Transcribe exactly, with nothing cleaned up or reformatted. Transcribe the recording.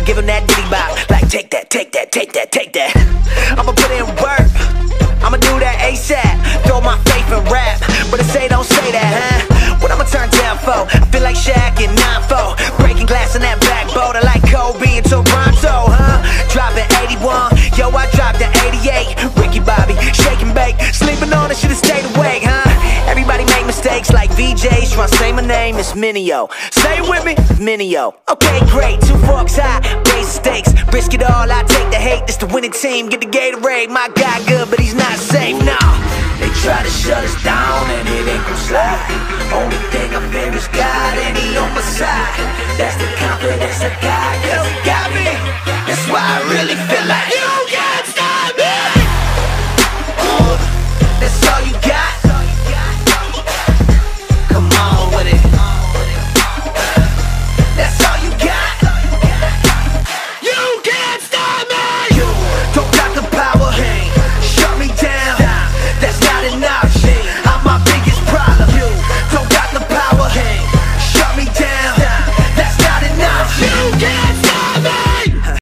give him that diddy bop. Like take that, take that, take that, take that. I'ma put in work, I'ma do that ASAP. Throw my faith in rap, but they say don't say that, huh? What I'ma turn down for? I feel like Shaq in nine four, breaking glass in that black boat. I like Kobe in Toronto, huh? Dropping eighty-one, yo, I dropped the eighty-eight. Ricky Bobby, shake and bake, sleeping on it, should've stayed awake, huh? Everybody make mistakes like V Js, tryna say my name, it's Minio. Say it with me, Minio. Okay, great, two forks high, raise the stakes, risk it all, I take the hate. This the winning team, get the Gatorade. My guy good, but he's not safe, nah. They try to shut us down and it ain't gon' slide. Only thing I fear is God and he on my side. That's the confidence I got, 'cause